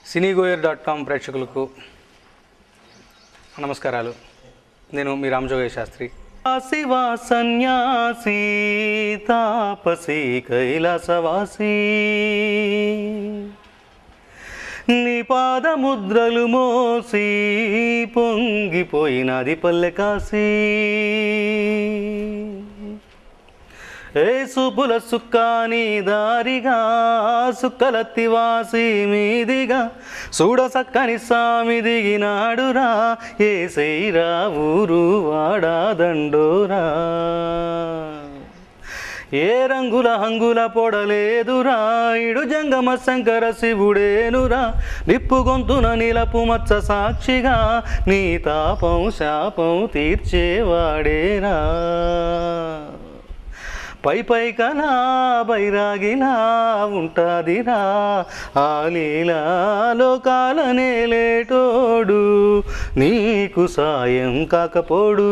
సినీగోయర్.com ప్రేక్షకులకు నమస్కారాలు. నేను మీ రామజోగయ్య శాస్త్రి. శివ సన్యాసి తాపసి కైలాసవాసి, నీ పాదముద్రలు మోసి పొంగిపోయినది పల్లె కాశీ. ఏ సుపుల సుక్కాని దారిగా సుక్కలత్తివాసి మీదిగా చూడ సక్కని సామి దిగినాడురా. ఏ సైరా ఊరు వాడా దండోరా, ఏ రంగుల హంగుల పొడలేదురా. ఇడు జంగమ శంకర శివుడేనురా, నిప్పు గొంతున నిలపు మచ్చ సాక్షిగా నీ తాపం శాపం తీర్చేవాడేరా. పై పై కలా బైరాగిలా ఉంటాదిరా, ఆ లీలా లోకాలనే లేటోడు నీకు సాయం కాకపోడు.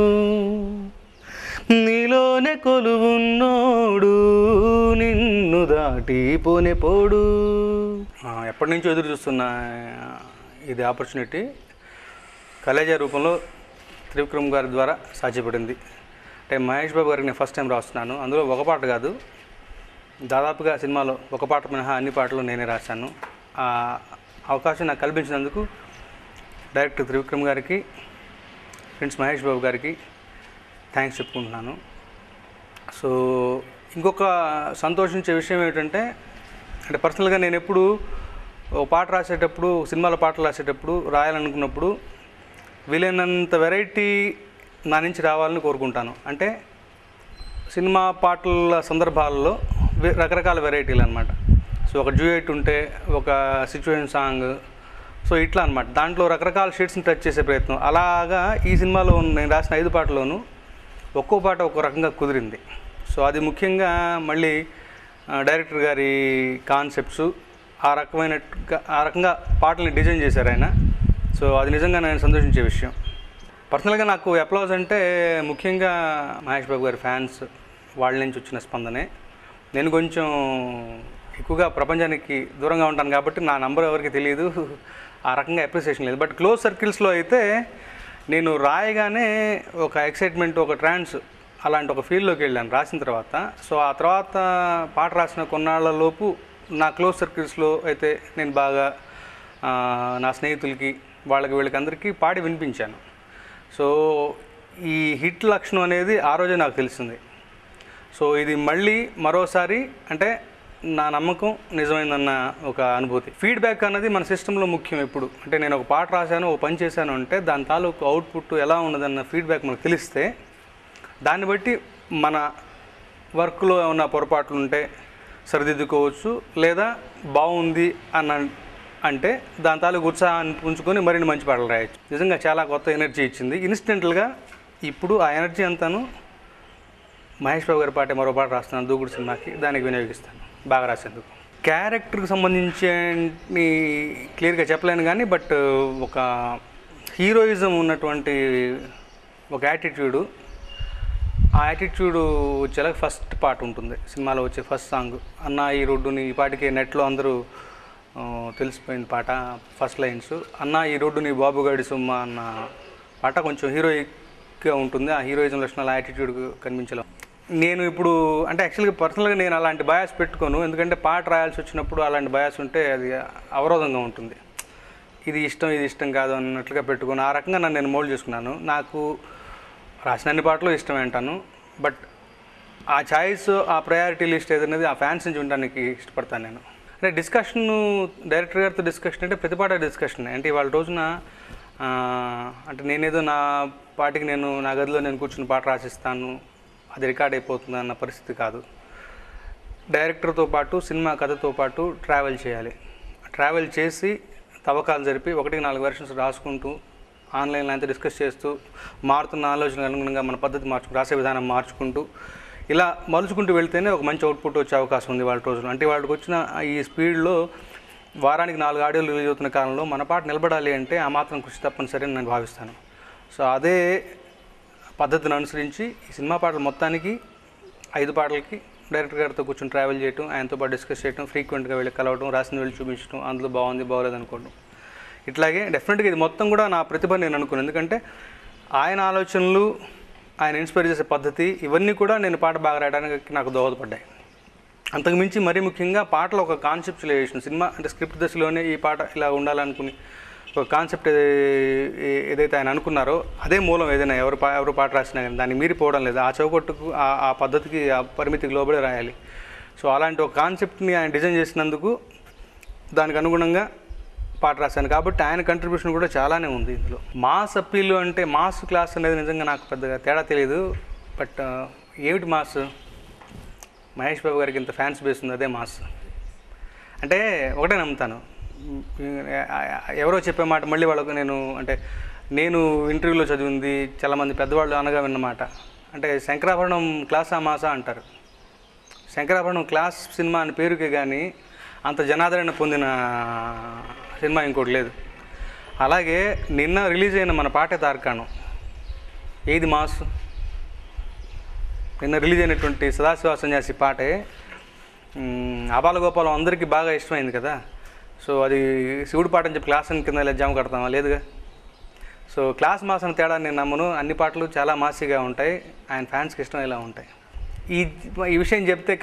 నీలోనే కొలువున్నోడు నిన్ను దాటి పోనే పోడు. ఎప్పటి నుంచో ఎదురు చూస్తున్న ఇది ఆపర్చునిటీ కలేజా రూపంలో త్రివిక్రమ్ గారి ద్వారా సాధ్యపడింది. అంటే మహేష్ బాబు గారికి నేను ఫస్ట్ టైం రాస్తున్నాను. అందులో ఒక పాట కాదు, దాదాపుగా సినిమాలో ఒక పాట మినహా అన్ని పాటలు నేనే రాశాను. ఆ అవకాశం నాకు కల్పించినందుకు డైరెక్టర్ త్రివిక్రమ్ గారికి, ఫ్రెండ్స్ మహేష్ బాబు గారికి థ్యాంక్స్ చెప్పుకుంటున్నాను. సో ఇంకొక సంతోషించే విషయం ఏమిటంటే, అంటే పర్సనల్గా నేను ఎప్పుడు ఒక పాట రాసేటప్పుడు, సినిమాల పాటలు రాసేటప్పుడు, రాయాలనుకున్నప్పుడు వీలైనంత వెరైటీ నా నుంచి రావాలని కోరుకుంటాను. అంటే సినిమా పాటల సందర్భాల్లో రకరకాల వెరైటీలు అనమాట. సో ఒక డ్యూయెట్ ఉంటే ఒక సిచ్యువేషన్ సాంగ్, సో ఇట్లా అనమాట. దాంట్లో రకరకాల షేడ్స్ని టచ్ చేసే ప్రయత్నం. అలాగా ఈ సినిమాలో నేను రాసిన 5 పాటల్లోనూ ఒక్కో పాట ఒక్కో రకంగా కుదిరింది. సో అది ముఖ్యంగా మళ్ళీ డైరెక్టర్ గారి కాన్సెప్ట్స్ ఆ రకంగా పాటల్ని డిజైన్ చేశారు ఆయన. సో అది నిజంగా నేను సంతోషించే విషయం. పర్సనల్గా నాకు అప్లాజ్ అంటే ముఖ్యంగా మహేష్ బాబు గారి ఫ్యాన్స్, వాళ్ళ నుంచి వచ్చిన స్పందనే. నేను కొంచెం ఎక్కువగా ప్రపంచానికి దూరంగా ఉంటాను కాబట్టి నా నంబర్ ఎవరికి తెలియదు, ఆ రకంగా అప్రిసియేషన్ లేదు. బట్ క్లోజ్ సర్కిల్స్లో అయితే నేను రాయగానే ఒక ఎక్సైట్మెంట్, ఒక ట్రాన్స్ అలాంటి ఒక ఫీల్డ్లోకి వెళ్ళాను రాసిన తర్వాత. సో ఆ తర్వాత పాట రాసిన కొన్నాళ్లలోపు నా క్లోజ్ సర్కిల్స్లో అయితే నేను బాగా నా స్నేహితులకి, వీళ్ళకి అందరికీ పాడి వినిపించాను. సో ఈ హిట్ లక్షణం అనేది ఆ రోజే నాకు తెలిసింది. సో ఇది మళ్ళీ మరోసారి అంటే నా నమ్మకం నిజమైందన్న ఒక అనుభూతి. ఫీడ్బ్యాక్ అన్నది మన సిస్టంలో ముఖ్యం ఎప్పుడు. అంటే నేను ఒక పాట రాశాను, ఒక పని చేశాను అంటే దాని తాలూకు అవుట్పుట్ ఎలా ఉన్నదన్న ఫీడ్బ్యాక్ మనకు తెలిస్తే దాన్ని బట్టి మన వర్క్లో ఏమన్నా పొరపాట్లు ఉంటే సరిదిద్దుకోవచ్చు, లేదా బాగుంది అంటే దాని తాలూకు ఉత్సాహాన్ని ఉంచుకొని మరిన్ని మంచి పాటలు రాయొచ్చు. నిజంగా చాలా కొత్త ఎనర్జీ ఇచ్చింది ఇన్స్టెంట్గా. ఇప్పుడు ఆ ఎనర్జీ అంతాను మహేష్ బాబు గారి పాటే మరో పాట రాస్తున్నాను దూకుడు సినిమాకి, దానికి వినియోగిస్తాను బాగా రాసేందుకు. క్యారెక్టర్కి సంబంధించి క్లియర్గా చెప్పలేను కానీ, బట్ ఒక హీరోయిజం ఉన్నటువంటి ఒక యాటిట్యూడు, ఆ యాటిట్యూడ్ వచ్చేలా ఫస్ట్ పాట ఉంటుంది సినిమాలో వచ్చే ఫస్ట్ సాంగ్. అన్న ఈ రోడ్డుని, ఈ పాటికి నెట్లో అందరూ తెలిసిపోయింది పాట. ఫస్ట్ లైన్స్ అన్న ఈ రోడ్డుని బాబుగాడి సొమ్మ అన్న పాట కొంచెం హీరోయిక్గా ఉంటుంది. ఆ హీరోయిజం లక్షణాలు యాటిట్యూడ్ కనిపించలేం. నేను ఇప్పుడు అంటే యాక్చువల్గా పర్సనల్గా నేను అలాంటి బయాస్ పెట్టుకోను. ఎందుకంటే పాట రాయాల్సి వచ్చినప్పుడు అలాంటి బయాస్ ఉంటే అది అవరోధంగా ఉంటుంది. ఇది ఇష్టం కాదు అన్నట్లుగా పెట్టుకుని ఆ రకంగా నేను మోల్డ్ చేసుకున్నాను. నాకు రాసిన అన్ని పాటలు ఇష్టమే అంటాను. బట్ ఆ చాయిస్, ఆ ప్రయారిటీ లిస్ట్ ఏదనేది ఆ ఫ్యాన్స్ నుంచి ఉండడానికి ఇష్టపడతాను నేను. అంటే డిస్కషన్, డైరెక్టర్ గారితో డిస్కషన్ అంటే ప్రతి పాట డిస్కషన్. అంటే ఇవాళ రోజున అంటే నేనేదో నా పాటికి నా గదిలో నేను కూర్చుని పాట రాసిస్తాను, అది రికార్డ్ అయిపోతుంది అన్న పరిస్థితి కాదు. డైరెక్టర్తో పాటు సినిమా కథతో పాటు ట్రావెల్ చేయాలి. ట్రావెల్ చేసి తవ్వకాలు జరిపి 1-4 వెర్షన్స్ రాసుకుంటూ ఆన్లైన్లో అంతా డిస్కస్ చేస్తూ మారుతున్న ఆలోచనకు అనుగుణంగా మన పద్ధతి రాసే విధానం మార్చుకుంటూ ఇలా మలుచుకుంటూ వెళ్తేనే ఒక మంచి అవుట్పుట్ వచ్చే అవకాశం ఉంది వాళ్ళ రోజులు. అంటే వాళ్ళకి వచ్చిన ఈ స్పీడ్లో వారానికి 4 ఆడియోలు రిలీజ్ అవుతున్న కాలంలో మన పాట నిలబడాలి అంటే ఆ మాత్రం కృషి తప్పనిసరి అని నేను భావిస్తాను. సో అదే పద్ధతిని అనుసరించి ఈ సినిమా పాటలు మొత్తానికి 5 పాటలకి డైరెక్టర్ గారితో కూర్చొని ట్రావెల్ చేయటం, ఆయనతో పాటు డిస్కస్ చేయటం, ఫ్రీక్వెంట్గా వెళ్ళి కలవటం, రాసింది వెళ్ళి చూపించడం, అందులో బాగుంది బాగోలేదు అనుకోవడం. ఇట్లాగే డెఫినెట్గా ఇది మొత్తం కూడా నా ప్రతిభ నేను అనుకున్నాను. ఎందుకంటే ఆయన ఆలోచనలు, ఆయన ఇన్స్పైర్ చేసే పద్ధతి, ఇవన్నీ కూడా నేను పాట బాగా రాయడానికి నాకు దోహదపడ్డాయి. అంతకుమించి మరీ ముఖ్యంగా పాటలో ఒక కాన్సెప్చువలైజేషన్, సినిమా అంటే స్క్రిప్ట్ దశలోనే ఈ పాట ఇలా ఉండాలనుకుని ఒక కాన్సెప్ట్ ఏదైతే ఆయన అనుకున్నారో అదే మూలం. ఏదైనా ఎవరు పాట రాసినా కానీ దాన్ని మీరిపోవడం లేదు. ఆ చౌకట్టుకు, ఆ పద్ధతికి, ఆ పరిమితికి లోబడి రాయాలి. సో అలాంటి ఒక కాన్సెప్ట్ని ఆయన డిజైన్ చేసినందుకు దానికి అనుగుణంగా పాట రాశాను. కాబట్టి ఆయన కంట్రిబ్యూషన్ కూడా చాలానే ఉంది ఇందులో. మాస్ అప్పీలు అంటే మాస్ క్లాస్ అనేది నిజంగా నాకు పెద్దగా తేడా తెలియదు. బట్ ఏమిటి మాస్? మహేష్ బాబు గారికి ఇంత ఫ్యాన్స్ బేస్ ఉంది, అదే మాస్. అంటే ఒకటే నమ్ముతాను, ఎవరో చెప్పే మాట మళ్ళీ వాళ్ళకు నేను ఇంటర్వ్యూలో చదివింది, చాలామంది పెద్దవాళ్ళు అనగా విన్నమాట. అంటే శంకరాభరణం క్లాసా మాసా అంటారు. శంకరాభరణం క్లాస్ సినిమా అని పేరుకే కానీ అంత జనాదరణ పొందిన సినిమా ఇంకోటి లేదు. అలాగే నిన్న రిలీజ్ అయిన మన పాటే తార్కాణం, ఏది మాస్? నిన్న రిలీజ్ అయినటువంటి సదాశివ సన్యాసి పాటే ఆబాలగోపాలం అందరికీ బాగా ఇష్టమైంది కదా. సో అది శివుడు పాట అని చెప్పి క్లాస్ కింద ఇలా జామ కడతామా? లేదుగా. సో క్లాస్ మాస్ అని తేడా నేను నమ్మను. అన్ని పాటలు చాలా మాసీగా ఉంటాయి, ఆయన ఫ్యాన్స్కి ఇష్టం ఇలా ఉంటాయి. ఈ విషయం చెప్తే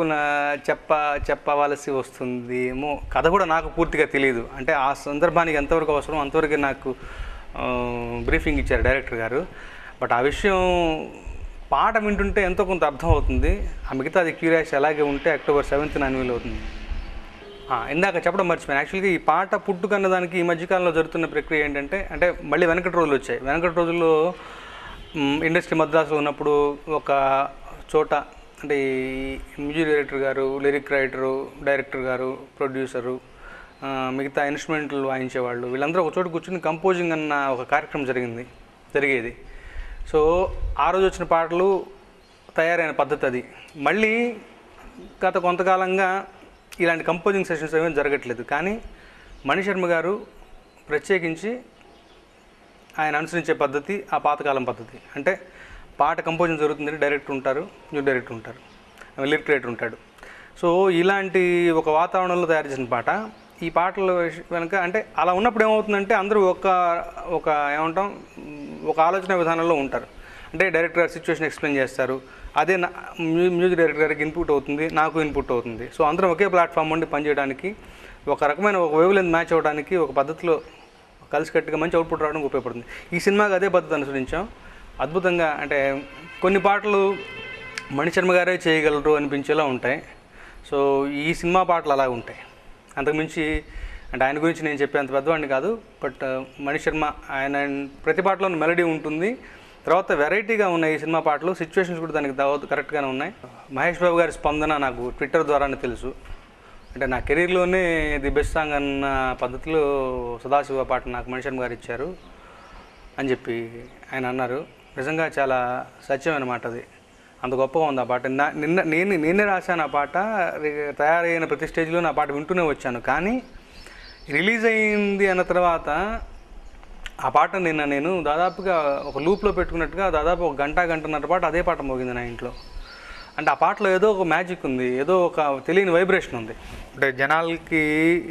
చెప్పవలసి వస్తుందేమో. కథ కూడా నాకు పూర్తిగా తెలియదు. అంటే ఆ సందర్భానికి ఎంతవరకు అవసరం అంతవరకు నాకు బ్రీఫింగ్ ఇచ్చారు డైరెక్టర్ గారు. బట్ ఆ విషయం పాట వింటుంటే ఎంతో కొంత అర్థం అవుతుంది. ఆ మిగతాది క్యూరియాసిటీ అలాగే ఉంటే అక్టోబర్ 7th అన్వీల్ అవుతుంది. ఇందాక చెప్పడం మర్చిపోయాను. యాక్చువల్గా ఈ పాట పుట్టుకన్నదానికి ఈ మధ్యకాలంలో జరుగుతున్న ప్రక్రియ ఏంటంటే, మళ్ళీ వెనకటి రోజులు వచ్చాయి. వెనకటి రోజుల్లో ఇండస్ట్రీ మద్రాసులో ఉన్నప్పుడు ఒక చోట, అంటే ఈ మ్యూజిక్ డైరెక్టర్ గారు, లిరిక్ రైటరు, డైరెక్టర్ గారు, ప్రొడ్యూసరు, మిగతా ఇన్స్ట్రుమెంట్లు వాయించేవాళ్ళు, వీళ్ళందరూ ఒక చోట కూర్చొని కంపోజింగ్ అన్న ఒక కార్యక్రమం జరిగేది. సో ఆ రోజు వచ్చిన పాటలు తయారైన పద్ధతి అది. మళ్ళీ గత కొంతకాలంగా ఇలాంటి కంపోజింగ్ సెషన్స్ ఏమీ జరగట్లేదు. కానీ మణిశర్మ గారు ప్రత్యేకించి ఆయన అనుసరించే పద్ధతి ఆ పాతకాలం పద్ధతి. అంటే పాట కంపోజింగ్ జరుగుతుంది, డైరెక్టర్ ఉంటారు, న్యూ డైరెక్టర్ ఉంటారు, లిరిక్ రైటర్ ఉంటాడు. సో ఇలాంటి ఒక వాతావరణంలో తయారు చేసిన పాట. ఈ పాటల వెనుక అంటే అలా ఉన్నప్పుడు ఏమవుతుందంటే అందరూ ఒక ఆలోచన విధానంలో ఉంటారు. అంటే డైరెక్టర్ గారు సిచ్యువేషన్ ఎక్స్ప్లెయిన్ చేస్తారు, అదే మ్యూజిక్ డైరెక్టర్ గారికి ఇన్పుట్ అవుతుంది, నాకు ఇన్పుట్ అవుతుంది. సో అందరం ఒకే ప్లాట్ఫామ్ నుండి పనిచేయడానికి, ఒక రకమైన ఒక వేవ్ లెంత్ మ్యాచ్ అవ్వడానికి, ఒక పద్ధతిలో కలిసికట్టుగా మంచి అవుట్పుట్ రావడానికి ఉపయోగపడుతుంది. ఈ సినిమాకి అదే పద్ధతి అనుసరించాం. అద్భుతంగా, అంటే కొన్ని పాటలు మణిశర్మ గారే చేయగలరు అనిపించేలా ఉంటాయి. సో ఈ సినిమా పాటలు అలా ఉంటాయి. అంతకుమించి అంటే ఆయన గురించి నేను చెప్పేంత పెద్దవాడిని కాదు. బట్ మణిశర్మ ఆయన ప్రతి పాటలో మెలడీ ఉంటుంది. తర్వాత వెరైటీగా ఉన్నాయి ఈ సినిమా పాటలు, సిచ్యువేషన్స్ కూడా దానికి కరెక్ట్గానే ఉన్నాయి. మహేష్ బాబు గారి స్పందన నాకు ట్విట్టర్ ద్వారానే తెలుసు. అంటే నా కెరీర్లోనే ది బెస్ట్ సాంగ్ అన్న పద్ధతిలో సదాశివ పాట నాకు మణిశర్మ గారు ఇచ్చారు అని చెప్పి ఆయన అన్నారు. నిజంగా చాలా సత్యమైన మాట అది. అంత గొప్పగా ఉంది ఆ పాట. నేనే రాశాను ఆ పాట. తయారైన ప్రతి స్టేజ్లో నా పాట వింటూనే వచ్చాను. కానీ రిలీజ్ అయింది అన్న తర్వాత ఆ పాట నేను దాదాపుగా ఒక లూప్లో పెట్టుకున్నట్టుగా దాదాపు ఒక గంటన్నర పాటు అదే పాట మోగింది నా ఇంట్లో. అంటే ఆ పాటలో ఏదో ఒక మ్యాజిక్ ఉంది, ఏదో ఒక తెలియని వైబ్రేషన్ ఉంది. అంటే జనాలకి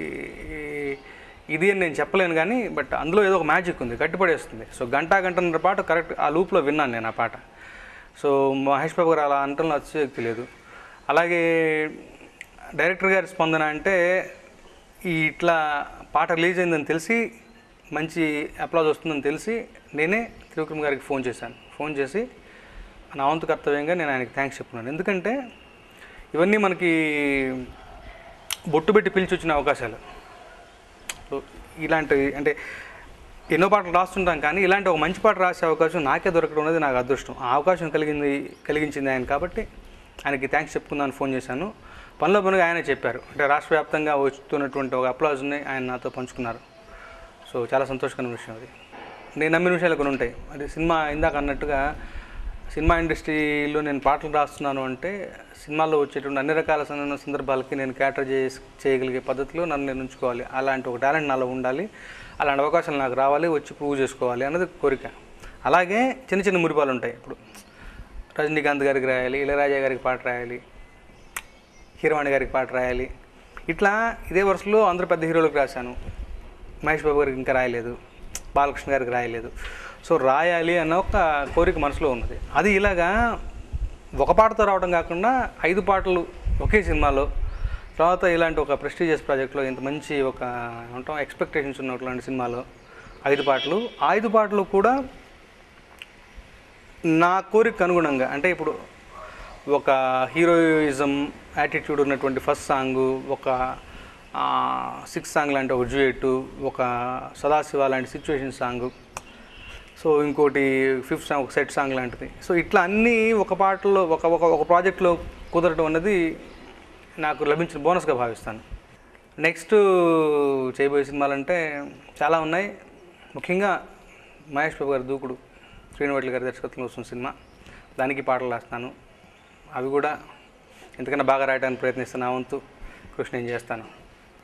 ఇది అని నేను చెప్పలేను కానీ బట్ అందులో ఏదో ఒక మ్యాజిక్ ఉంది, కట్టిపడేస్తుంది. సో గంటన్నర పాటు కరెక్ట్ ఆ లూప్లో విన్నాను నేను ఆ పాట. సో మహేష్ బాబు గారు అలా అంటంలో అతిశయోక్తి లేదు. అలాగే డైరెక్టర్ గారి స్పందన అంటే ఇట్లా పాట రిలీజ్ అయిందని తెలిసి, మంచి అప్లాజ్ వస్తుందని తెలిసి నేనే త్రివిక్రమ్ గారికి ఫోన్ చేసి నా వంతు కర్తవ్యంగా నేను ఆయనకి థ్యాంక్స్ చెప్తున్నాను. ఎందుకంటే ఇవన్నీ మనకి బొట్టు పెట్టి పిలిచి వచ్చిన అవకాశాలు. ఇలాంటి అంటే ఎన్నో పాటలు రాస్తుంటాం కానీ ఇలాంటి ఒక మంచి పాట రాసే అవకాశం నాకే దొరకడం అనేది నాకు అదృష్టం. ఆ అవకాశం కలిగించింది ఆయన. కాబట్టి ఆయనకి థ్యాంక్స్ చెప్పుకుందామని ఫోన్ చేశాను. పనిలో పనిగా ఆయనే చెప్పారు. అంటే రాష్ట్ర వ్యాప్తంగా వస్తున్నటువంటి ఒక అప్లాజ్ని ఆయన నాతో పంచుకున్నారు. సో చాలా సంతోషకరమైన విషయం అది. నేను నమ్మిన విషయాలు కొన్ని ఉంటాయి. అది సినిమా ఇందాక అన్నట్టుగా సినిమా ఇండస్ట్రీలో నేను పాటలు రాస్తున్నాను అంటే సినిమాల్లో వచ్చేటువంటి అన్ని రకాల సందర్భాలకి నేను క్యాటర్ చేయగలిగే పద్ధతిలో నన్ను నేను ఉంచుకోవాలి. అలాంటి ఒక టాలెంట్ నాలో ఉండాలి, అలాంటి అవకాశాలు నాకు రావాలి, వచ్చి ప్రూవ్ చేసుకోవాలి అన్నది కోరిక. అలాగే చిన్న చిన్న మురిపాలు ఉంటాయి. ఇప్పుడు రజనీకాంత్ గారికి రాయాలి, ఇళయరాజా గారికి పాట రాయాలి, కీరవాణి గారికి పాట రాయాలి. ఇట్లా ఇదే వరుసలో అందరూ పెద్ద హీరోలకు రాశాను. మహేష్ బాబు గారికి ఇంకా రాయలేదు, బాలకృష్ణ గారికి రాయలేదు. సో రాయాలి అన్న ఒక కోరిక మనసులో ఉన్నది. అది ఇలాగా ఒక పాటతో రావడం కాకుండా 5 పాటలు ఒకే సినిమాలో, తర్వాత ఇలాంటి ఒక ప్రెస్టీజియస్ ప్రాజెక్ట్లో ఇంత మంచి ఒక ఏమంటాం ఎక్స్పెక్టేషన్స్ ఉన్నట్లాంటి సినిమాలో 5 పాటలు. 5 పాటలు కూడా నా కోరికకు అనుగుణంగా, అంటే ఇప్పుడు ఒక హీరోయిజం యాటిట్యూడ్ ఉన్నటువంటి ఫస్ట్ సాంగు, ఒక 6 సాంగ్ లాంటి ఒక డ్యూయెట్, ఒక సదాశివ లాంటి సిచ్యువేషన్ సాంగు, సో ఇంకోటి 5th సాంగ్ ఒక సెట్ సాంగ్ లాంటిది. సో ఇట్లా అన్నీ ఒక పాటలో ఒక ప్రాజెక్ట్లో కుదరడం అన్నది నాకు లభించిన బోనస్గా భావిస్తాను. నెక్స్ట్ చేయబోయే సినిమాలంటే చాలా ఉన్నాయి. ముఖ్యంగా మహేష్ బాబు గారి దూకుడు, శ్రీనివాట్ల గారి దర్శకత్వంలో వస్తున్న సినిమా, దానికి పాటలు రాస్తాను. అవి కూడా ఎంతకన్నా బాగా రాయడానికి ప్రయత్నిస్తాను. నా వంతు కృషి నేను చేస్తాను.